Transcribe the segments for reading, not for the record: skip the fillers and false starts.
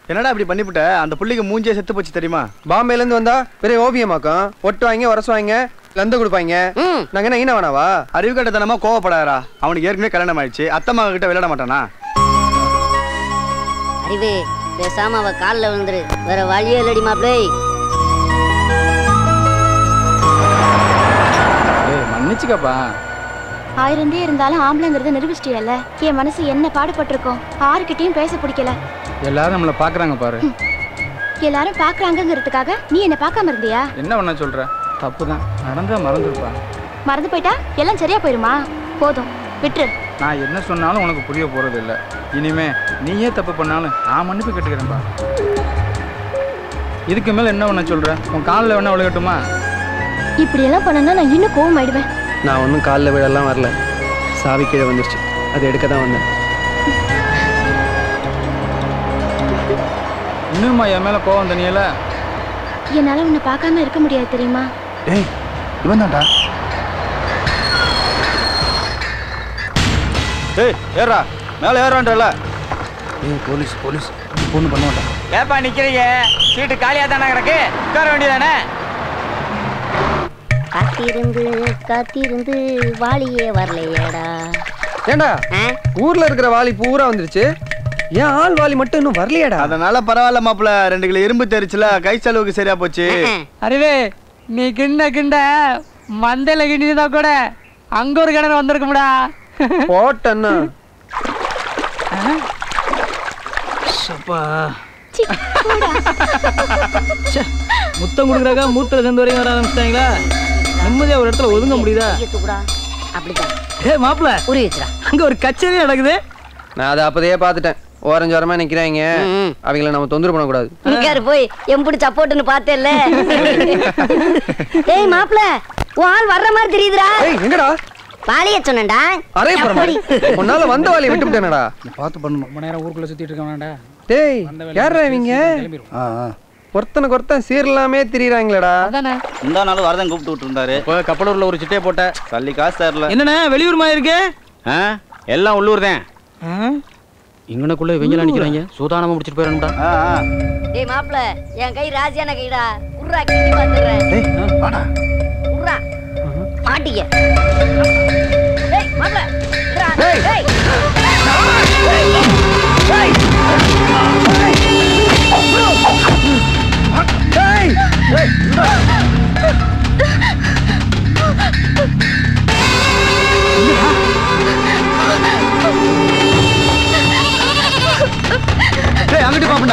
என்னடா இப்படி பண்ணிவிட்ட? அந்த புள்ளிக்கு மூஞ்சே செத்து போச்சு தெரியுமா? பாம்பேல இருந்து வந்தா பெரிய ஓவியமாக்கும். ஒட்டு வாங்க, உரசுவாங்க, லந்த கொடுப்பாங்க. நாங்க என்ன ஈன வேணாவா? அறிவு கட்டத்தனமா கோவப்படாதா? அவனுக்கு ஏற்கனவே கல்யாணம் ஆயிடுச்சு. அத்தம்மா கிட்ட விளையாட மாட்டானா? அறிவு பேசாம அவ காலில் விழுந்துரு. வேற வழியே இல்லடி மாப்ளே. மன்னிச்சுக்கப்பா. 1000 இருந்தாலும் ஆம்பளைங்கிறத நிரூபிச்சிட்டியல்ல. என் மனசு என்ன பாடுபட்டிருக்கோம். யாருக்கிட்டையும் பேச பிடிக்கல. எல்லாரும் நம்மள பாக்குறாங்க பாரு. எல்லாரும் பாக்குறாங்கிறதுக்காக நீ என்ன பார்க்காம இருந்தியா? என்ன பண்ண சொல்ற? தப்புதான். நடந்தா மறந்துருப்பா. மறந்து போயிட்டா எல்லாம் சரியா போயிருமா? போதும் விட்டுரு. நான் என்ன சொன்னாலும் உனக்கு புரிய போறது இல்ல. இனிமே நீயே தப்பு பண்ணாலும் நான் மன்னிப்பு கேட்டுக்கிறேன்பா. இதுக்கு மேல என்ன பண்ண சொல்ற? உன் காலில் வேணா விழுகட்டுமா? இப்படி எல்லாம் பண்ணனா நான் இன்னும் கோவம் ஆயிடுவேன். நான் ஒன்றும் காலில் விழலாம் வரல. சாவி கீழே வந்துருச்சு. அது எடுக்க தான் வந்தேன். இன்னுமா என் மேல கோவம் தனியல? என்னால உன்னை பார்க்காம இருக்க முடியாது தெரியுமா? டேய் இவன் தான்டா. டேய் ஏறா, மேல ஏறான்றல. ஏய் போலீஸ் போலீஸ் பொண்ணு பண்ண மாட்டான். ஏப்பா நிக்கிறீங்க? சீட்டு காலியா தானே கிடக்கு, உட்கார வேண்டியதானே? காத்திருந்து காத்திருந்து வாளியே வரலையேடா. ஏண்டா ஊர்ல இருக்கிற வாலி பூரா வந்துருச்சு, ஏன் ஆள் வாலி மட்டும் இன்னும் வரலையாடா? அதனால பரவாயில்ல மாப்பிள்ள. 2 கிலோ இரும்பு தெரிச்சுல, கை செலவுக்கு சரியா போச்சு. அறிவே நீ கிண்ட மந்தையில கிண்டினா கூட அங்க ஒரு கிணறு வந்திருக்கும்டா. போட்டன்னா முத்தம் கொடுக்குறாக்கா மூத்துல சேர்ந்து வரைக்கும் வர ஆரம்பிச்சிட்டாங்களா? நிம்மதியா ஒரு இடத்துல ஒதுங்க முடியுதா? அப்படிதான். ஏ மாப்பிள்ள புரிய வச்சுடா. அங்க ஒரு கச்சேரி நடக்குது. நான் அதை அப்பதையே பார்த்துட்டேன். ஓரஞ்சோரமா நிக்கிறாங்க. அவங்கள நம்ம தொந்தரவு பண்ணக்கூடாது. இங்காரு போய் எம்புடி சப்போர்ட்னு பார்த்தேல்ல. டேய் மாப்ள, உன் ஆள் வர்ற மாதிரி தெரியுதுடா. ஏய் எங்கடா? பாலிய சொன்னேன்டா. அரே பரமாடி. உன்னால வந்த வாலியை விட்டு விட்டேனடா. பார்த்து பண்ணணும். ரொம்ப நேரம் ஊருக்குள்ள சுத்திட்டு இருக்கவேண்டா. டேய் யாரா இவங்க? ஒருத்தனுக்கு ஒருத்தன் சீரலாமே திரியறாங்களேடா. அதானே இந்த நாள் வரதான் கூப்பிட்டு விட்டுருந்தாரு. இப்போ கப்பலூர்ல ஒரு சிட்டையை போட்ட தள்ளி காசு தரல. என்னண்ணே வெளியூர் மாதிரி இருக்கு? எல்லாம் உள்ளூர் தான். இங்கனக்குள்ள இவங்க நினைக்கிறாங்க. சூதானமா முடிச்சிட்டு போயிடணும்டா. டேய் மாப்ள, என் கை ராசியான கைடா. உர்ரா கிண்டி பாத்துறேன். டேய் வாடா. உர்ரா மாட்டிக்க. டேய் மாப்ள உர்ரா. டேய் டேய் டேய் டேய் அங்கிட்டு பாப்படா.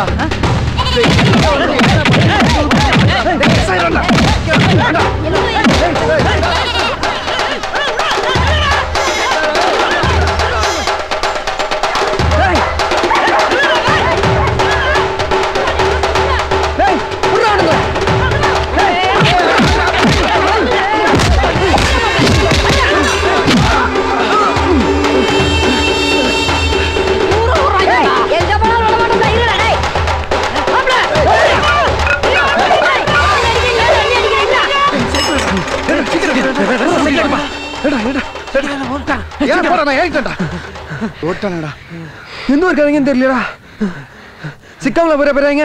எந்த இருக்காதீங்கன்னு தெரியலடா. சிக்காமல போறாங்க.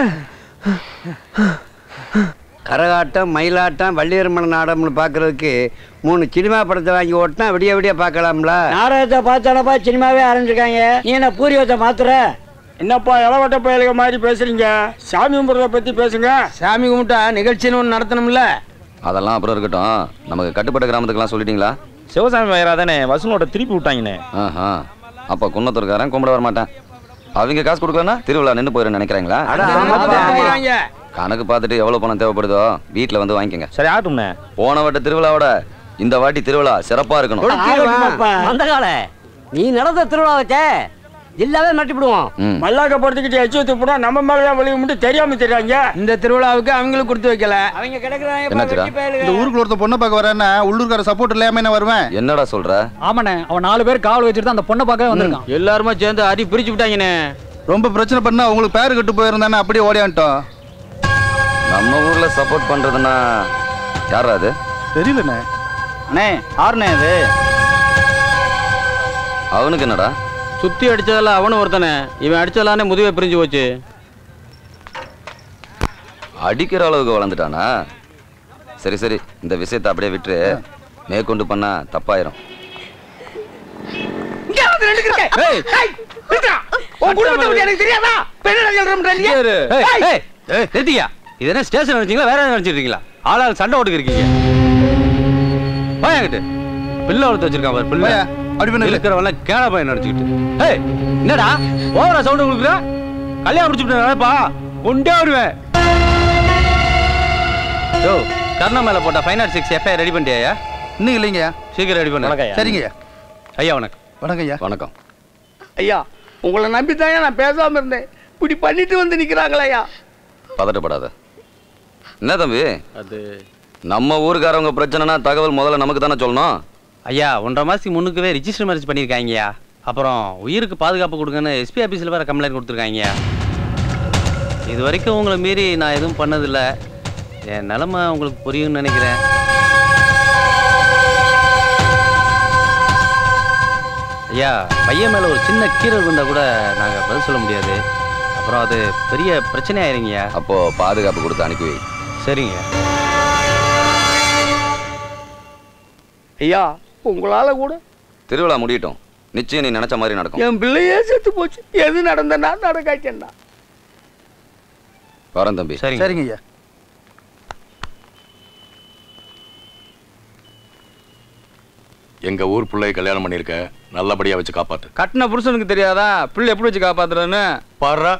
கரகாட்டம், மயிலாட்டம், வள்ளியரமண நாடகம்னு பார்க்கறதுக்கு 3 சினிமா படத்தை வாங்கி ஓட்டினா விடிய விடிய பார்க்கலாம்ல. நாடகத்தை பார்த்தானப்பா சினிமாவே ஆரம்பிச்சிருக்காங்க. நீ என்ன பூரி வச்ச மாத்துற? என்னப்பா இளவட்ட பயலுக மாதிரி பேசுறீங்க? சாமி கும்பிட்றத பத்தி பேசுங்க. சாமி கும்பிட்டா நிகழ்ச்சின்னு ஒன்று நடத்தணும்ல. அதெல்லாம் அப்புறம் இருக்கட்டும். நமக்கு கட்டுப்பட்ட கிராமத்துக்கெல்லாம் சொல்லிட்டீங்களா? சிவசாமி வயரா தானே வசூலோட திருப்பி விட்டாங்கண்ணே. ஆஹா, அப்போ குன்னத்தூர்காரன் கும்பிட வர மாட்டேன். அவங்க காசு கொடுக்கலன்னா திருவிழா நின்று போயிடும் நினைக்கிறாங்களா? கணக்கு பார்த்துட்டு எவ்வளவு பணம் தேவைப்படுதோ வீட்டில் வந்து வாங்கிக்கோங்க. சரி ஆகட்டும்ண்ணே. போன வாட்டி திருவிழாவோட இந்த வாட்டி திருவிழா சிறப்பா இருக்கணும். அந்த கால நீ நடந்த திருவிழா வச்ச ஜில்லாவே மாட்டி விடுவோம். மல்லாக்க படுத்துக்கிட்டு எச்சு ஊத்தி போட நம்ம மேலதான் வழி மட்டும் தெரியாம தெரியாங்க. இந்த திருவிழாவுக்கு அவங்களுக்கு கொடுத்து வைக்கல. அவங்க கிடக்குறாங்க. இந்த ஊருக்குள்ள ஒருத்த பொண்ணை பார்க்க வரேன்னா உள்ளூர்கார சப்போர்ட் இல்லாம என்ன வருவேன்? என்னடா சொல்ற? ஆமாண்ணே, அவன் 4 பேர் காவல் வச்சுட்டு அந்த பொண்ணை பார்க்க வந்திருக்கான். எல்லாருமே சேர்ந்து அடி பிரிச்சு விட்டாங்கண்ணே. ரொம்ப பிரச்சனை பண்ணா உங்களுக்கு பேரு கட்டு போயிருந்தானே அப்படியே ஓடியான்ட்டோம். நம்ம ஊர்ல சப்போர்ட் பண்றதுன்னா யாரா அது? தெரியலண்ணே. அண்ணே ஆறுண்ணே அது. அவனுக்கு என்னடா? சுத்தி அடிச்சதெல்லாம் அவனும் ஒருத்தனே. இவன் அடிச்சதானே முதுவே பிரிஞ்சு போச்சு. அடிக்கிற அளவுக்கு வளர்ந்துட்டானா? சரி சரி, இந்த விஷயத்தை அப்படியே விட்டு மேற்கொண்டு பண்ணா தப்பாயிரும். இது என்ன ஸ்டேஷன் நினைச்சீங்களா, வேற என்ன நினைச்சிருக்கீங்களா? ஆளால் சண்டை ஓட்டுக்கிறீங்க. வாங்கிட்டு பிள்ளை வளர்த்து வச்சிருக்கான் பாரு. பிள்ளை அப்படி பண்ண இருக்கிறவங்க கேன பையன் நினைச்சுக்கிட்டு. என்னடா ஓவரா சவுண்ட் கொடுக்குற? கல்யாணம் முடிச்சுட்டா கொண்டே வருவேன். யோ, கர்ணா மேல போட்ட 506 FIR ரெடி பண்ணிட்டியா? இன்னும் இல்லைங்க. சீக்கிரம் ரெடி பண்ணு. சரிங்க ஐயா. வணக்கம். வணக்கம் ஐயா. வணக்கம் ஐயா. உங்களை நம்பித்தாங்க நான் பேசாம இருந்தேன். இப்படி பண்ணிட்டு வந்து நிக்கிறாங்களா ஐயா? பதட்டப்படாத. என்ன தம்பி, அது நம்ம ஊருக்காரவங்க பிரச்சனைனா தகவல் முதல்ல நமக்கு தானே சொல்லணும். ஐயா 1.5 மாதத்துக்கு முன்னுக்குவே ரிஜிஸ்டர் மேரேஜ் பண்ணியிருக்காங்கய்யா. அப்புறம் உயிருக்கு பாதுகாப்பு கொடுங்கன்னு SP ஆஃபீஸில் வேறு கம்ப்ளைண்ட் கொடுத்துருக்காங்கய்யா. இது வரைக்கும் உங்களை மீறி நான் எதுவும் பண்ணதில்லை. என் நிலமை உங்களுக்கு புரியும்னு நினைக்கிறேன். ஐயா, பையன் மேலே ஒரு சின்ன கீரல் இருந்தால் கூட நாங்கள் பதில் சொல்ல முடியாது. அப்புறம் அது பெரிய பிரச்சனை ஆயிருங்கய்யா. அப்போ பாதுகாப்பு கொடுத்து அனுப்பி வை. சரிங்க ஐயா. உங்களால கூட திருவிழா முடியட்டும், நிச்சயம் நீ நினைச்ச மாதிரி நடக்கும். என் பிள்ளையே செத்து போச்சு. எது நடந்தனா நடக்காச்சேன்னா. வரேன் தம்பி. சரிங்க ஐயா. எங்க ஊர் பிள்ளையை கல்யாணம் பண்ணிருக்க, நல்லபடியா வச்சு காப்பாத்து. கட்டின புருஷனுக்கு தெரியாதா பிள்ளை எப்படி வச்சு காப்பாத்துறதுன்னு? பாரு.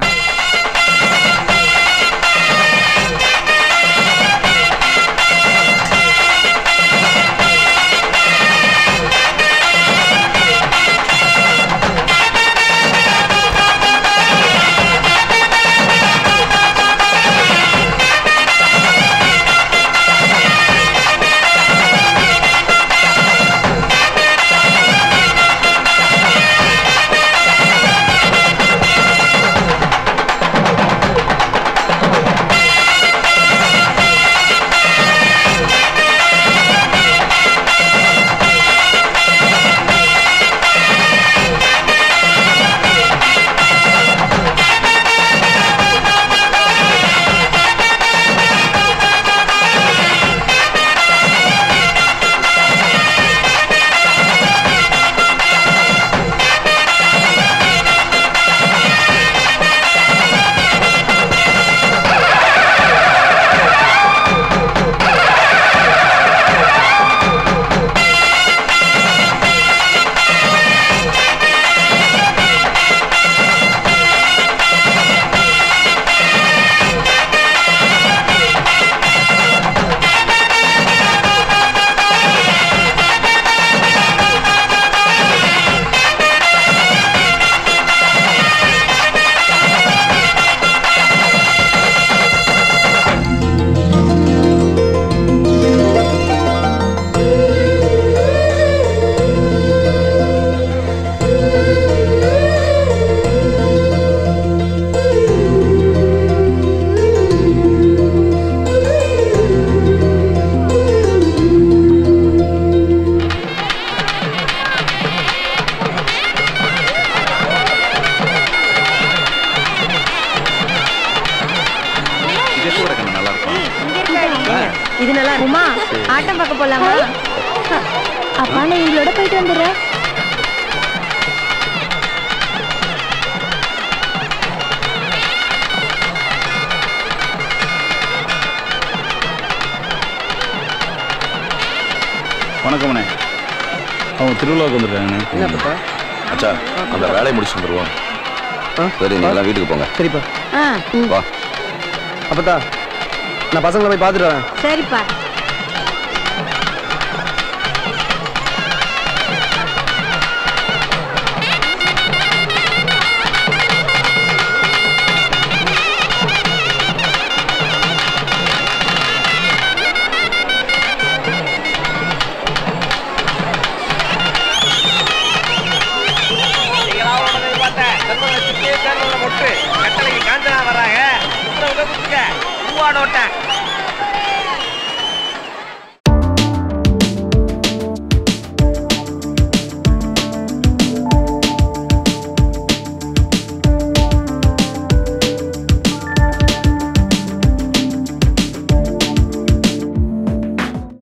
இது நல்லா இருக்குமா? ஆட்டம் பார்க்க போலாமா? அப்பா நான் இவங்களோட போயிட்டு வந்துடுறேன். வணக்கம்ண்ணே. அவங்க திருவிழாவுக்கு வந்துருக்காங்கண்ணே. என்னப்பா? அச்சா, அந்த வேலையை முடிச்சு வந்துருவோம். சரி, நீங்களாம் வீட்டுக்கு போங்க. சரிப்பா. வா. அப்பதா நான் பசங்களை போய் பார்த்துட்டு வரேன். சரிப்பா. கட்டளைக்கு காஞ்சனா வராங்க. பூவாடோட்ட